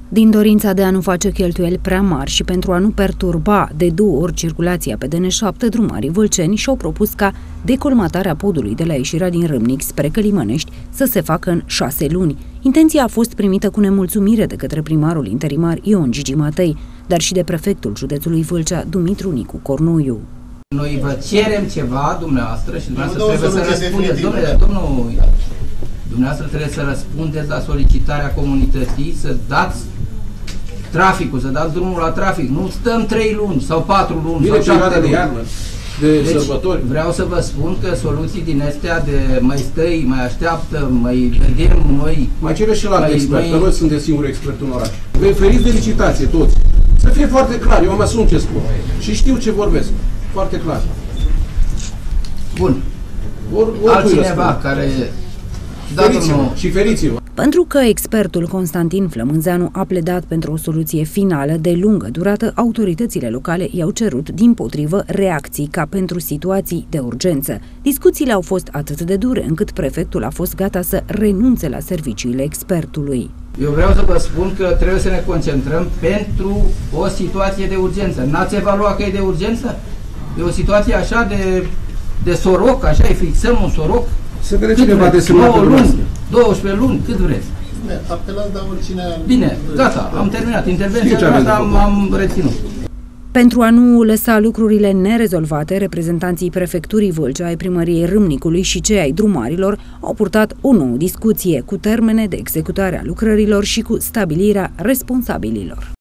Din dorința de a nu face cheltuieli prea mari și pentru a nu perturba de 2 ori circulația pe DN7, drumarii vâlceni și-au propus ca decolmatarea podului de la ieșirea din Râmnic spre Călimănești să se facă în 6 luni. Intenția a fost primită cu nemulțumire de către primarul interimar Ion Gigi Matei, dar și de prefectul județului Vâlcea, Dumitru Nicu Cornuiu. Noi vă cerem ceva dumneavoastră și dumneavoastră trebuie să răspundeți. Dumneavoastră trebuie să răspundeți la solicitarea comunității, să dați traficul, să dați drumul la trafic. Nu stăm 3 luni sau 4 luni sau 7 luni. De iarnă, de sărbători. Vreau să vă spun că soluții din astea de mai stăi, mai așteaptă, mai vedem noi... Mai cere și la expert, că noi suntem singuri experți în oraș. Vă feriți de licitație toți. Să fie foarte clar, eu mă asum ce spun. Și știu ce vorbesc. Foarte clar. Bun. Altcineva care... Și feriți-vă. Pentru că expertul Constantin Flămânzeanu a pledat pentru o soluție finală de lungă durată, autoritățile locale i-au cerut, dimpotrivă, reacții ca pentru situații de urgență. Discuțiile au fost atât de dure încât prefectul a fost gata să renunțe la serviciile expertului. Eu vreau să vă spun că trebuie să ne concentrăm pentru o situație de urgență. N-ați evaluat că e de urgență? E o situație așa de soroc, așa, îi fixăm un soroc. Să vede cineva de semnat 9 luni, 12 luni, cât vreți. Apelați la oricine... Bine, gata, am terminat. Intervenția asta am reținut. Pentru a nu lăsa lucrurile nerezolvate, reprezentanții prefecturii Vâlcea, ai primăriei Râmnicului și cei ai drumarilor au purtat o nouă discuție cu termene de executare a lucrărilor și cu stabilirea responsabililor.